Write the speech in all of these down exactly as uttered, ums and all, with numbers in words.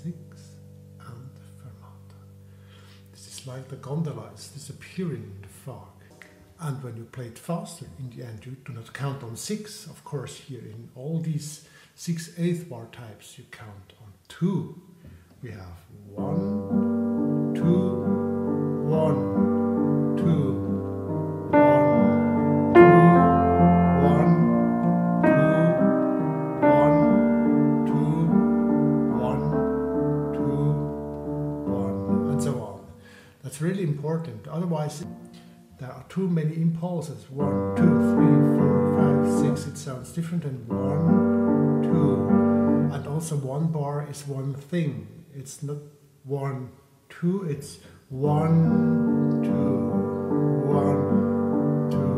six, and fermata. This is like the gondola is disappearing in the fog. And when you play it faster, in the end you do not count on six. Of course, here in all these six eighth bar types, you count on two. We have one, two, one, two, one, two, one, two, one, two, one, two, one, and so on. That's really important. Otherwise, there are too many impulses. One, two, three, four, five, six. It sounds different than one, two. And also one bar is one thing. It's not one, two. It's one, two, one, two.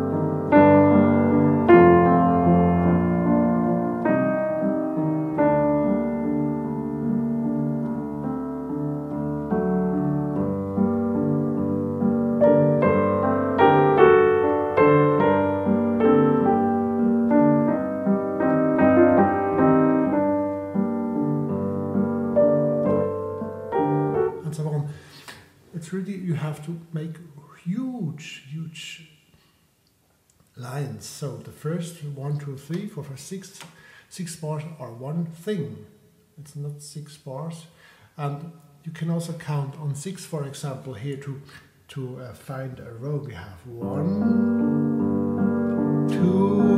And so on. It's really, you have to make huge, huge lines. So the first one, two, three, four, five, six, six bars are one thing. It's not six bars. And you can also count on six, for example, here to, to uh, find a row. We have one, two,